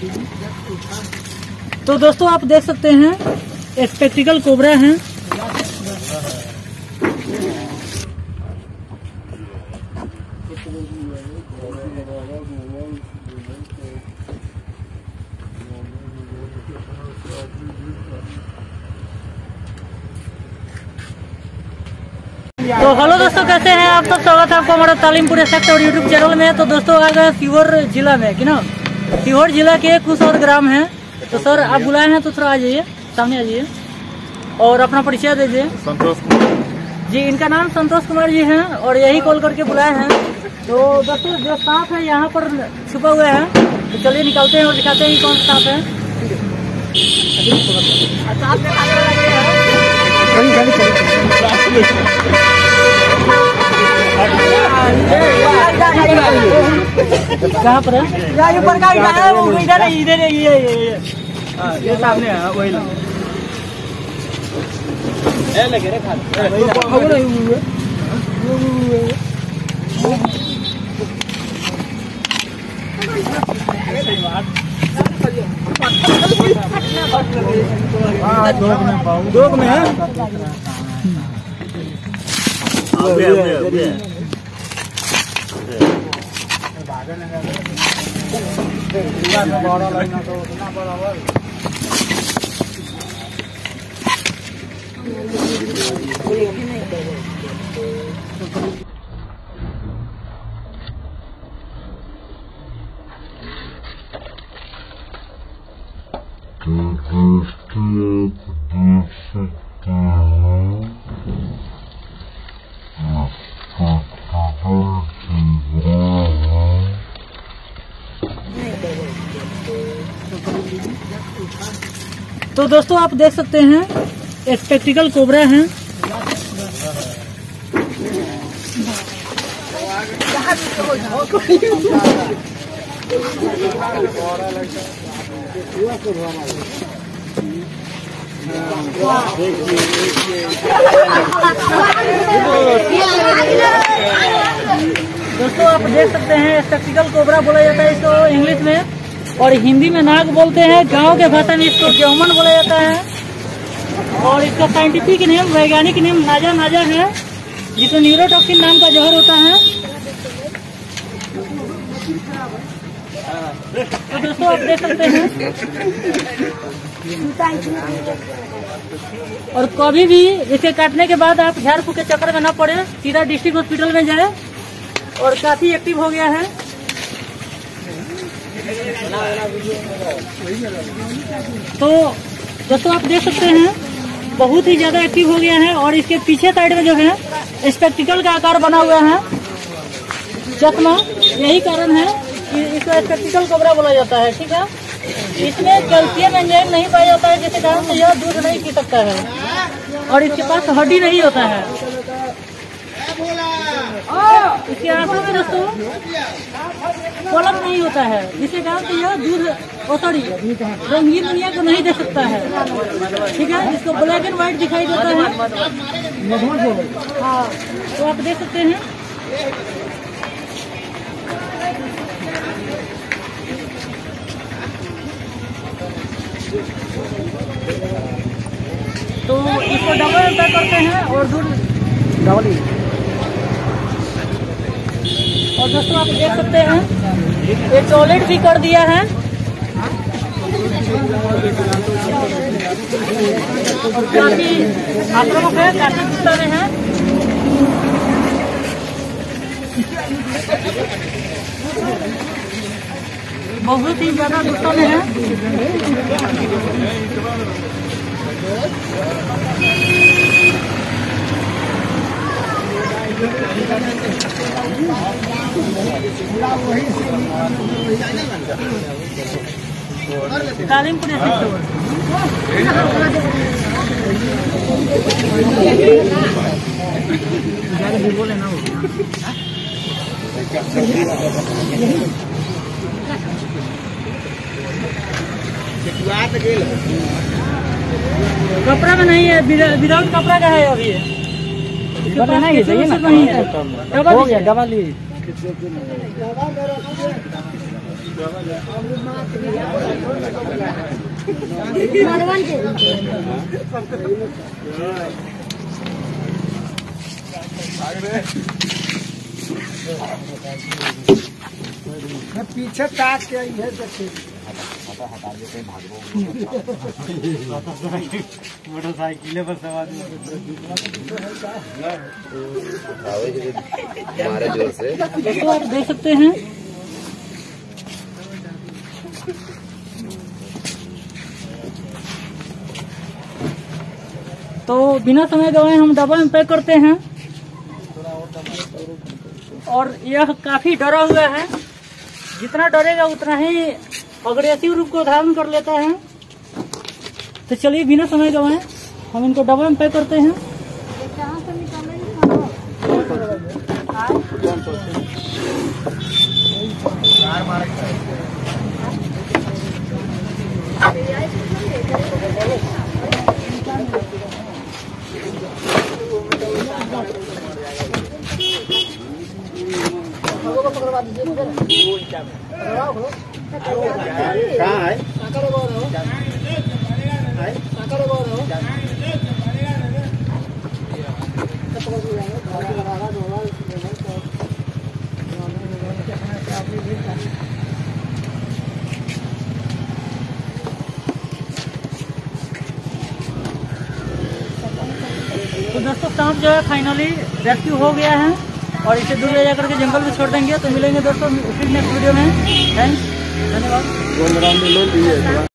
तो दोस्तों आप देख सकते हैं स्पेक्टिकल कोबरा है। तो हेलो दोस्तों, कैसे हैं आप सब। स्वागत है आपको हमारा तालीमपुर सेक्टर यूट्यूब चैनल में। तो दोस्तों आ गए सीहोर जिला में कि ना, सीहोर जिला के कुछ और ग्राम हैं। तो सर आप बुलाए हैं तो थोड़ा आ जाइए, सामने आ जाइए और अपना परिचय दीजिए। संतोष कुमार जी, इनका नाम संतोष कुमार जी हैं और यही कॉल करके बुलाए हैं। तो दोस्तों जो सांप है यहाँ पर छुपा हुआ है, तो चलिए निकालते हैं और दिखाते हैं कौन सा सांप है। कहाँ पर है? ऊपर का है, वो इधर है, इधर है, ये सामने है, वही लगे रे खाली। दोग में है। तो दोस्तों आप देख सकते हैं स्पेक्टिकल कोबरा है। दोस्तों आप देख सकते हैं स्पेक्टिकल कोबरा बोला जाता है इसको इंग्लिश में, और हिंदी में नाग बोलते हैं। गांव के भाषा में इसको गेहूमन बोला जाता है। और इसका साइंटिफिक नेम, वैज्ञानिक नेम नाजा है, जिसमें न्यूरोटॉक्सिन नाम का जहर होता है। तो दोस्तों आप देख सकते हैं। और कभी भी इसे काटने के बाद आप झाड़ फूक के चक्कर में न पड़े, सीधा डिस्ट्रिक्ट हॉस्पिटल में जाए। और काफी एक्टिव हो गया है। तो दोस्तों आप देख सकते हैं बहुत ही ज्यादा एक्टिव हो गया है। और इसके पीछे साइड में जो है स्पेक्टिकल का आकार बना हुआ है, चश्मा। यही कारण है कि इसको स्पेक्टिकल कोबरा बोला जाता है। ठीक है, इसमें कैल्शियम एंजाइम नहीं पाया जाता है, जिसके कारण से यह दूध नहीं पी सकता है। और इसके पास हड्डी नहीं होता है। इसके आंखों में दोस्तों पलक नहीं होता है, जिसके कारण से यह दूध रंगीन दुनिया को नहीं दे सकता है। ठीक है, इसको ब्लैक एंड व्हाइट दिखाई देता है। हाँ, तो आप देख सकते हैं। तो इसको डबल पैक करते हैं और दूध डबल। और दोस्तों आप देख सकते हैं ये टॉयलेट भी कर दिया है। और काफी आक्रामक है, काफी गुस्सा में है। बहुत ही ज्यादा गुस्सा में है। तालीमपुर बोले ना कपड़ा में नहीं है, विदाउट कपड़ा का है अभी। नहीं है, सही है, नहीं है। हो गया, दवा ली। पीछे ताक के आई है मोटरसाइकिल पर सवार हमारे जोर से दोस्तों आप देख सकते हैं तो बिना समय गवाए हम डब्बा में पैक करते हैं और यह काफी डरा हुआ है। जितना डरेगा उतना ही अग्रेसिव रूप को धारण कर लेता है। तो चलिए बिना समय गवाए हम इनको डब्बा में पैक करते हैं। तो दोस्तों सांप जो है फाइनली रेस्क्यू हो गया है और इसे दूर ले जाकर के जंगल में छोड़ देंगे। तो मिलेंगे दोस्तों फिर नेक्स्ट वीडियो में। थैंक्स, धन्यवाद।